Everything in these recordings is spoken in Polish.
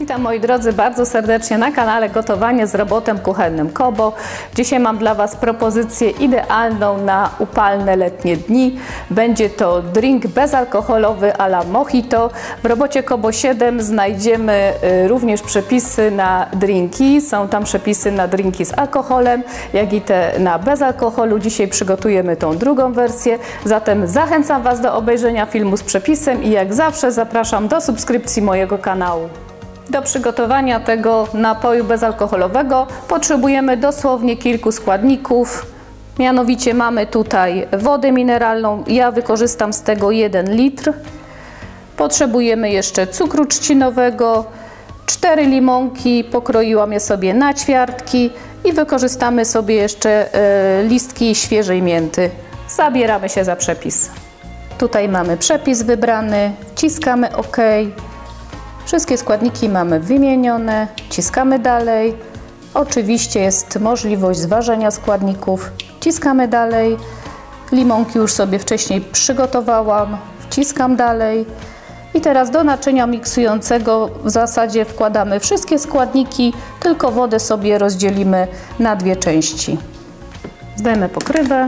Witam moi drodzy bardzo serdecznie na kanale Gotowanie z robotem kuchennym Kobo. Dzisiaj mam dla Was propozycję idealną na upalne letnie dni. Będzie to drink bezalkoholowy a la mojito. W robocie Kobo 7 znajdziemy również przepisy na drinki. Są tam przepisy na drinki z alkoholem, jak i te na bez alkoholu. Dzisiaj przygotujemy tą drugą wersję. Zatem zachęcam Was do obejrzenia filmu z przepisem i jak zawsze zapraszam do subskrypcji mojego kanału. Do przygotowania tego napoju bezalkoholowego potrzebujemy dosłownie kilku składników. Mianowicie mamy tutaj wodę mineralną, ja wykorzystam z tego 1 litr. Potrzebujemy jeszcze cukru trzcinowego, 4 limonki, pokroiłam je sobie na ćwiartki i wykorzystamy sobie jeszcze listki świeżej mięty. Zabieramy się za przepis. Tutaj mamy przepis wybrany, wciskamy OK. Wszystkie składniki mamy wymienione, wciskamy dalej. Oczywiście jest możliwość zważenia składników, wciskamy dalej. Limonki już sobie wcześniej przygotowałam, wciskam dalej. I teraz do naczynia miksującego w zasadzie wkładamy wszystkie składniki, tylko wodę sobie rozdzielimy na dwie części. Zdejmę pokrywę.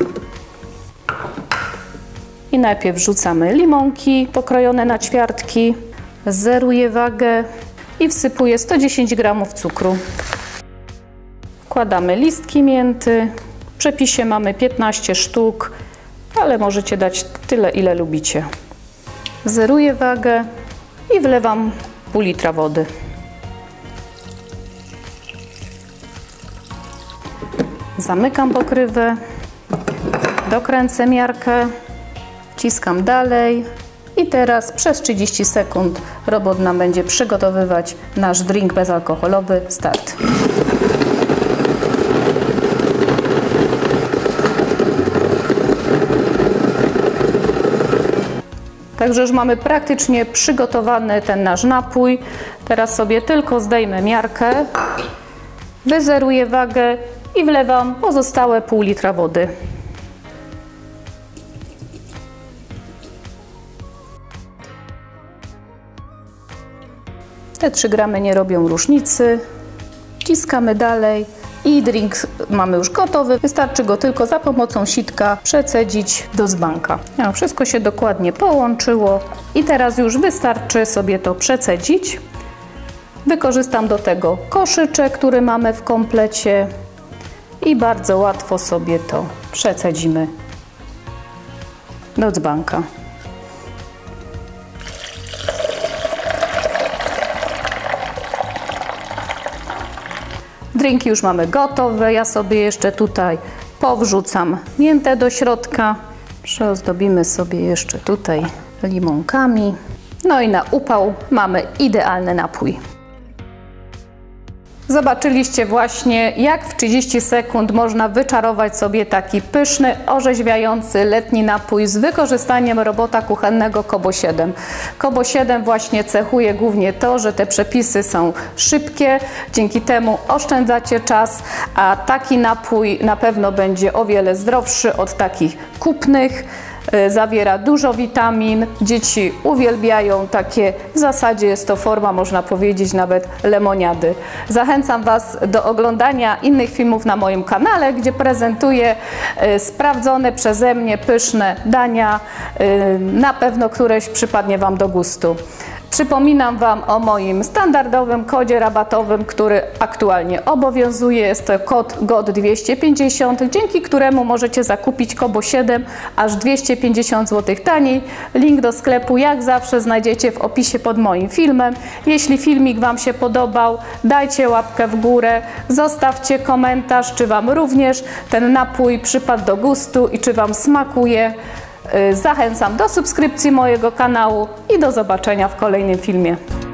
I najpierw wrzucamy limonki pokrojone na ćwiartki. Zeruję wagę i wsypuję 110 g cukru. Wkładamy listki mięty. W przepisie mamy 15 sztuk, ale możecie dać tyle, ile lubicie. Zeruję wagę i wlewam pół litra wody. Zamykam pokrywę, dokręcę miarkę, wciskam dalej. I teraz przez 30 sekund robot nam będzie przygotowywać nasz drink bezalkoholowy. Start. Także już mamy praktycznie przygotowany ten nasz napój. Teraz sobie tylko zdejmę miarkę, wyzeruję wagę i wlewam pozostałe pół litra wody. Te 3 gramy nie robią różnicy. Wciskamy dalej i drink mamy już gotowy. Wystarczy go tylko za pomocą sitka przecedzić do dzbanka. No, wszystko się dokładnie połączyło i teraz już wystarczy sobie to przecedzić. Wykorzystam do tego koszyczek, który mamy w komplecie i bardzo łatwo sobie to przecedzimy do dzbanka. Drinki już mamy gotowe, ja sobie jeszcze tutaj powrzucam miętę do środka. Przyozdobimy sobie jeszcze tutaj limonkami. No i na upał mamy idealny napój. Zobaczyliście właśnie, jak w 30 sekund można wyczarować sobie taki pyszny, orzeźwiający letni napój z wykorzystaniem robota kuchennego Kobo 7. Kobo 7 właśnie cechuje głównie to, że te przepisy są szybkie, dzięki temu oszczędzacie czas, a taki napój na pewno będzie o wiele zdrowszy od takich kupnych. Zawiera dużo witamin, dzieci uwielbiają takie, w zasadzie jest to forma, można powiedzieć, nawet lemoniady. Zachęcam Was do oglądania innych filmów na moim kanale, gdzie prezentuję sprawdzone przeze mnie pyszne dania. Na pewno któreś przypadnie Wam do gustu. Przypominam Wam o moim standardowym kodzie rabatowym, który aktualnie obowiązuje. Jest to kod GOT250, dzięki któremu możecie zakupić Kobo 7 aż 250 zł taniej. Link do sklepu jak zawsze znajdziecie w opisie pod moim filmem. Jeśli filmik Wam się podobał, dajcie łapkę w górę, zostawcie komentarz, czy Wam również ten napój przypadł do gustu i czy Wam smakuje. Zachęcam do subskrypcji mojego kanału i do zobaczenia w kolejnym filmie.